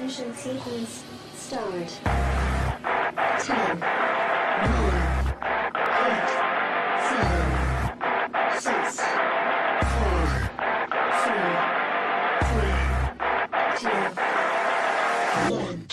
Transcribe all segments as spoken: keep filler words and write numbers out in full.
Ignition sequence start. Ten, nine, eight, seven, six, five, four, three, two, one.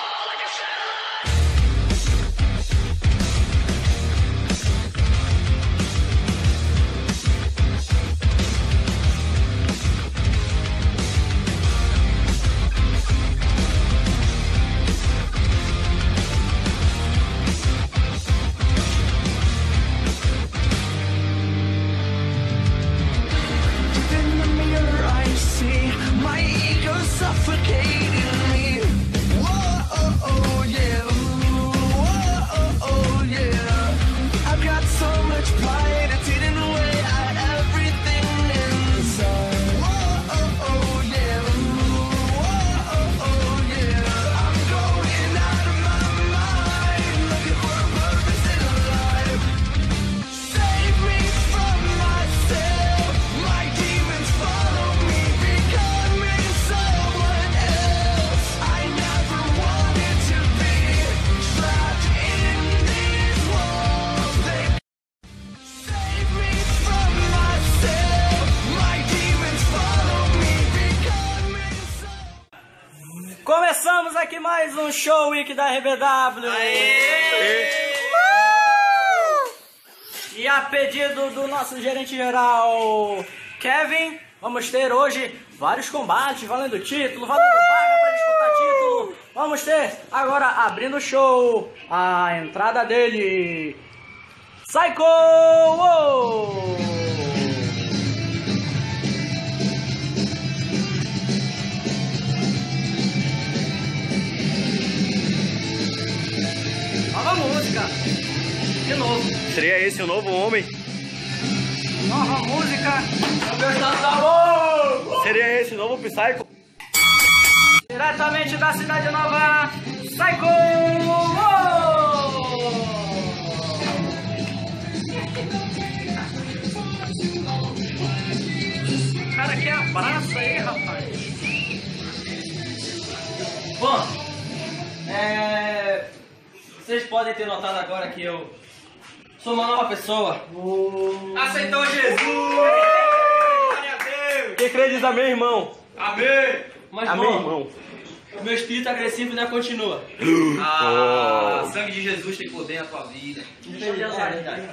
Começamos aqui mais um Show Week da R B W. Aê! E a pedido do nosso gerente geral Kevin, vamos ter hoje vários combates valendo título, valendo vaga para disputar título. Vamos ter agora, abrindo o show, a entrada dele, Psycho! Uou! Nova música, de novo. Seria esse o novo homem? Nova música. Meu Deus, tá bom. Seria esse o novo Psycho? Diretamente da cidade nova, Psycho! O cara que abraça aí, rapaz. Bom, é... vocês podem ter notado agora que eu sou uma nova pessoa. Oh. Aceitou Jesus! Glória a Deus! Quem crê diz amém, irmão? Amém! Mas amém, bom, irmão. O meu espírito agressivo ainda continua. Ah, o sangue de Jesus tem poder na tua vida. É,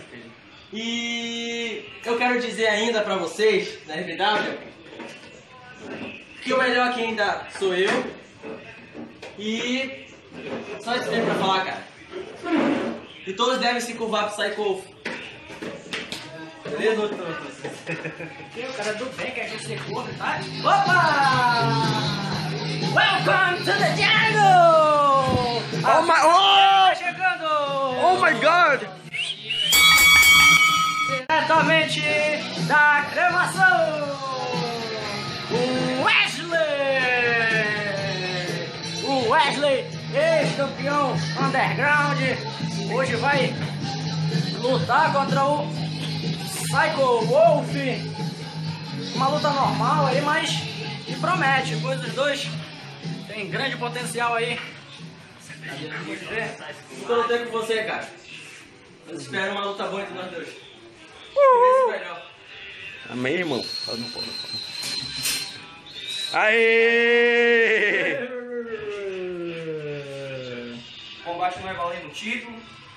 e eu quero dizer ainda pra vocês, na R B W, que o melhor aqui ainda sou eu. E só isso mesmo pra falar, cara. E todos devem se curvar pro Psycho. Beleza? O cara do bem quer que você curva, tá? Opa! Welcome to the jungle! Oh my... Oh! Tá chegando! Oh my God! Diretamente da cremação! O Wesley! O Wesley, ex-campeão underground, hoje vai lutar contra o Psycho Wolf. Uma luta normal aí, mas que promete, pois os dois têm grande potencial aí. Vamos ver. Estou lutando com você, cara. Eu espero uma luta boa entre nós dois. Uh! Melhor. Amém, irmão. Aê! O combate não é valendo título.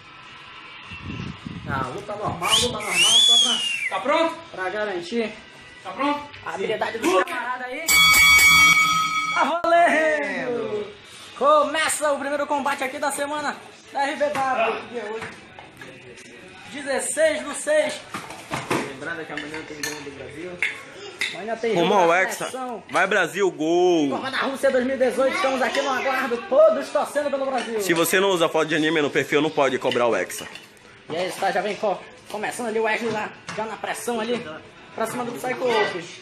Ah, luta normal, luta normal, só pra... Tá pronto? Pra garantir. Tá pronto? A habilidade do camarada aí. Tá valendo! Começa o primeiro combate aqui da semana da R B W. Que dia é hoje? dezesseis do seis. Lembrando que amanhã tem ganho do Brasil. Amanhã tem Rumo ao Hexa. Vai Brasil, gol! Copa da Rússia dois mil e dezoito, estamos aqui no aguardo, todos torcendo pelo Brasil. Se você não usa foto de anime no perfil, não pode cobrar o Hexa. E aí, está, já vem co começando ali o Wesley lá, já na pressão ali, pra cima do Psycho Wolf.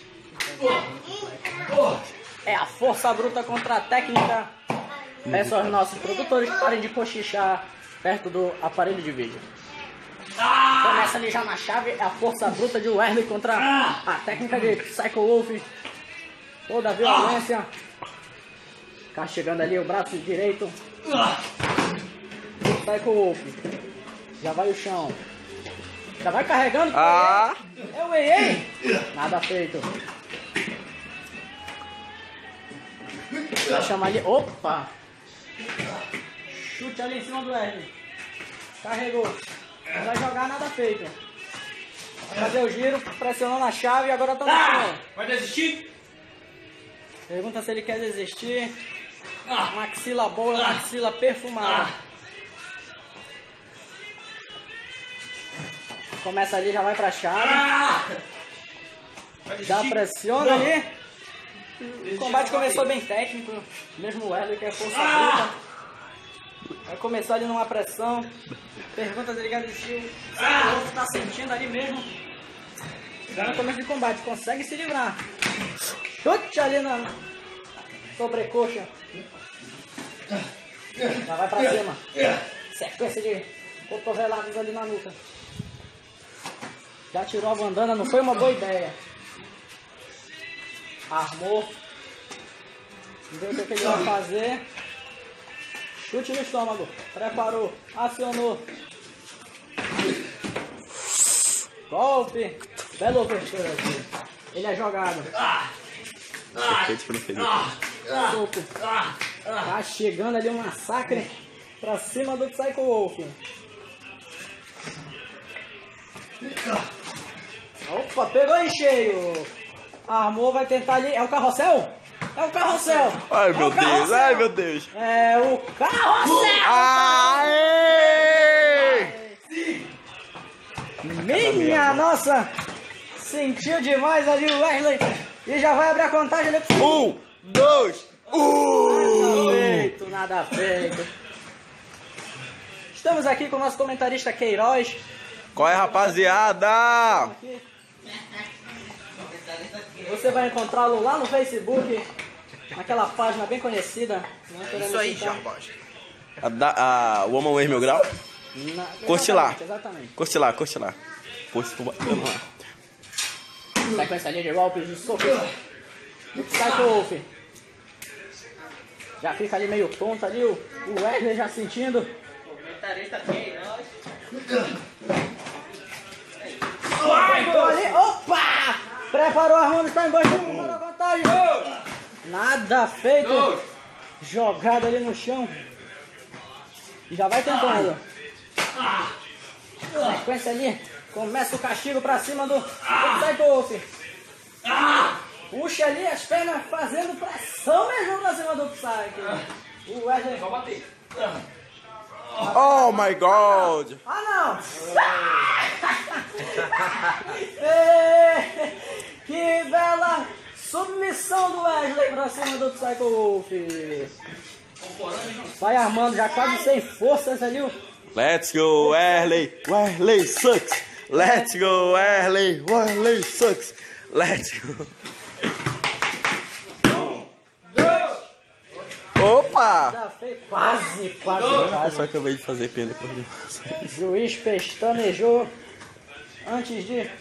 É a força bruta contra a técnica. Peço aos nossos produtores que parem de cochichar perto do aparelho de vídeo. Começa ali já na chave, é a força bruta de Wesley contra a técnica de Psycho Wolf. Toda a violência. Castigando ali o braço direito. Sai com o Wolf. Já vai o chão. Já vai carregando. Ah! É o Ei Ei. Nada feito. Vai chamar ali. Opa! Chute ali em cima do Wesley. Carregou. Não vai jogar, nada feito. Vai fazer o giro, pressionando a chave e agora tá no chão. Vai desistir? Pergunta se ele quer desistir. Maxila boa, maxila perfumada. Começa ali, já vai pra chave. Já pressiona ali. O combate começou bem técnico. Mesmo o Wesley que é força bruta. Vai começar ali numa pressão. Pergunta se ele quer desistir. O outro tá sentindo ali mesmo. Já no começo de combate, consegue se livrar. Chute ali na sobrecoxa. Já vai pra cima. Sequência de cotoveladas ali na nuca. Já tirou a bandana, não foi uma boa ideia. Armou. Vê o que, que ele vai fazer. Chute no estômago. Preparou. Acionou. Golpe. Belo ofertura aqui. Ele é jogado. Soco. Tá chegando ali um massacre pra cima do Psycho Wolf. Opa, pegou em cheio. Armou, vai tentar ali. É o carrossel? É o carrossel. Ai, é meu Deus, carrossel. ai, meu Deus. É o carrossel. Aê! Minha nossa. Sentiu demais ali o Wesley. E já vai abrir a contagem ali pro Um, dois, um! Nada feito, nada feito. Estamos aqui com o nosso comentarista Queiroz. Qual é, rapaziada? Você vai encontrá-lo lá no Facebook, naquela página bem conhecida. Isso aí, rapaz. A, da, a Woman Wear Mil Grau? Na, Curte lá. Exatamente. Curte lá, curte lá. Poxa, tô batendo lá. Sequência ali de golpes de soco. Psycho Wolf. Já fica ali meio tonto ali, o, o Wesley já sentindo. Comentarista Queiroz. Então ali, opa! Preparou a mão, está embaixo, preparou a vantagem. Nada feito. Jogado ali no chão. E já vai tentando. Sequência ali. Começa o castigo pra cima do, do Psycho Wolf. Puxa ali as pernas fazendo pressão mesmo pra cima do Psycho. O Wesley. Vai bater. Oh my God! Ah, não! É, que bela submissão do Wesley pra cima do Psycho Wolf. Vai armando, já quase sem forças ali. O... Let's go, Wesley! Wesley sucks! Let's go, Wesley! Wesley sucks! Let's go! Opa! Já fez quase, quase. Ah, só acabei de fazer pena por Deus. Juiz pestanejou antes de...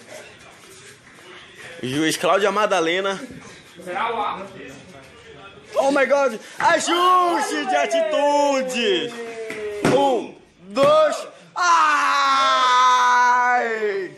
Juiz Cláudia Madalena. Será o ar. Oh my God! Ajuste de atitude! Um, dois... Ai!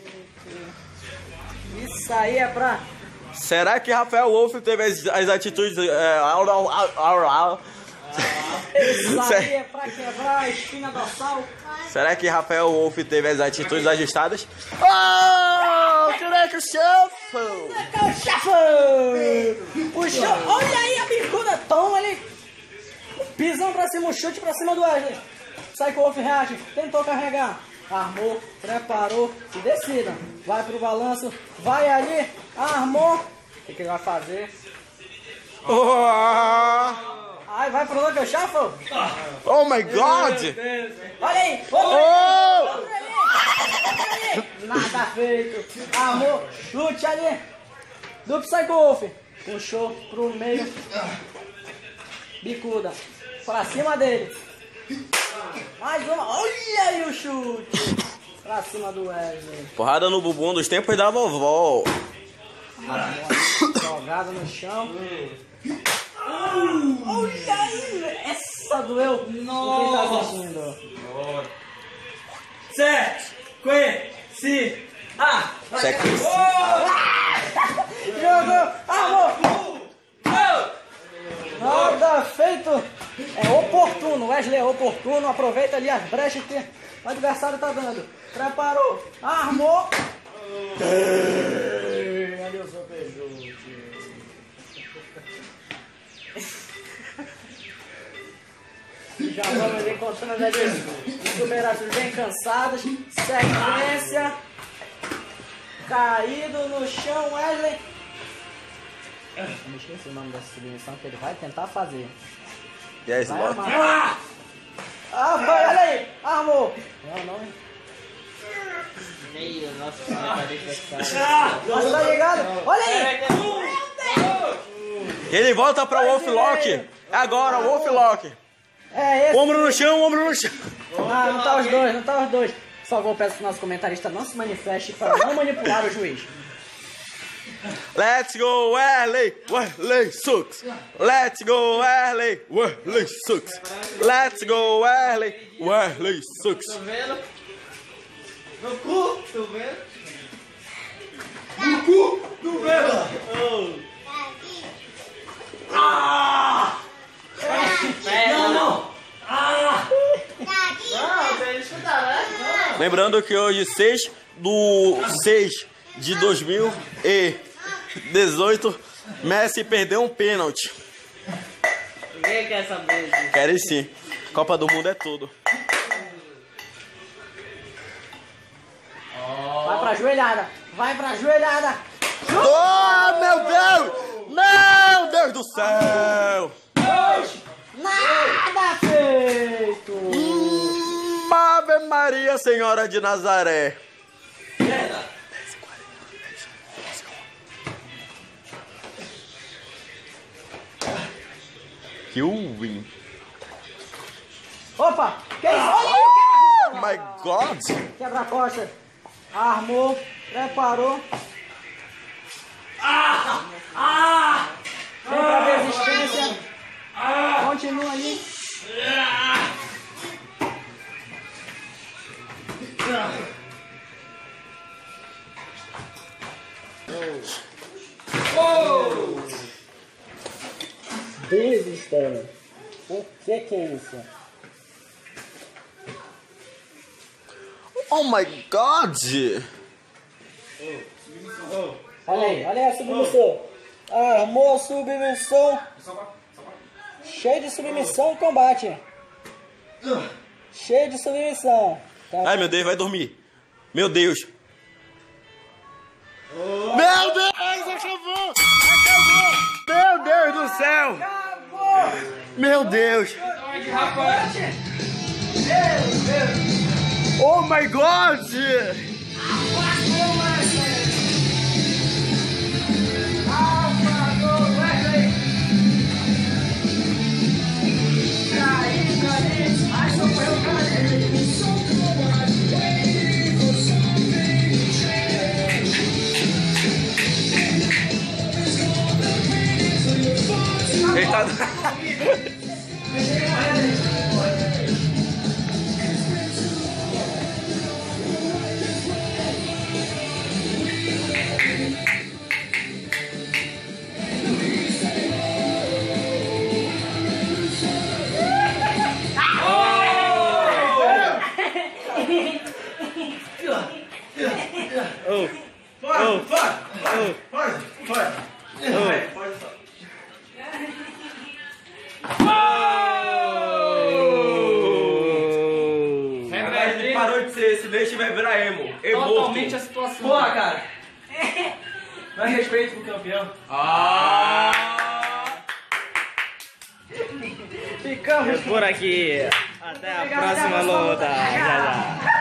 Isso aí é pra... Será que Rafael Wolf teve as, as atitudes... É, au, au, au, au, au. Isso aí é pra quebrar a espinha dorsal. Será que Rafael Wolf teve as atitudes ajustadas? Oh! Caraca, shuffle! Shuffle! Puxou, olha aí a bicuda, toma ali. Pisão pra cima, um chute pra cima do Wesley. Psycho Wolf reage, tentou carregar. Armou, preparou e decida. Vai pro balanço, vai ali, armou. O que, que ele vai fazer? Oh! Ai, vai pro Local Shuffle. Oh my God! Olha aí, outro Oh! ali, outro ali, outro ali. Nada feito. Armou, chute ali do Psycho Wolf. Puxou pro meio. Bicuda. Pra cima dele. Mais uma. Olha aí o chute. Pra cima do Wesley. Porrada no bumbum dos tempos da vovó. Jogada no chão. Olha aí! Essa doeu! Nossa! Quem tá assistindo? Sequência! Ah! Sequência. Jogou! Armou! Nada feito! É oportuno, Wesley é oportuno, aproveita ali as brechas que o adversário tá dando. Preparou, armou. Ali o seu Peugeot. Já vamos encontrando ali os numerados bem cansados. Sequência. Caído no chão, Wesley. Eu me esqueci o nome dessa submissão que ele vai tentar fazer. E aí, Vai bora. armar. Ah, vai, olha aí. Armou. Não, não. Meio, nossa, comentarista Nossa, tá ligado? Olha aí. Ele volta pra Wolf Lock. Agora, Wolf Lock. É esse. Ombro no chão, ombro no chão. Ah, não tá os dois, não tá os dois. Só vou peço que o nosso comentarista não se manifeste para não manipular o juiz. Let's go, Wesley! Wesley sucks! Let's go, Wesley! Wesley sucks! Let's go, Wesley! Wesley sucks! Tô vendo? No cu, tô vendo? Não, não. Não, pra ele escutar, né? Lembrando que hoje, seis do seis de dois mil e dezoito, Messi perdeu um pênalti. Ninguém quer saber disso. Querem sim. Copa do Mundo é tudo. Vai pra joelhada. Vai pra joelhada. Oh, meu Deus! Meu Deus do céu! Nada feito. Hum, Ave Maria, Senhora de Nazaré. Que win. Opa, que isso? Olha aí, Oh my God! quebra-costa. Armou, preparou. Ah! Ah! Vem pra resistência. Continua ali. Desistência. O que que é isso? Oh my God! Olha aí, olha aí a submissão. Armou a submissão. Cheio de submissão e combate. Cheio de submissão. Tá? Ai, meu Deus, vai dormir. Meu Deus. Meu Deus, acabou! Acabou! Meu Deus do céu! Meu Deus! Oh my God! Ele tá... Ele parou de ser esse deixa e vai virar emo. Emo. Totalmente a situação. Porra, cara. Mais respeito pro campeão. Ah! Ficamos Por aqui. Até a próxima luta. Já, já.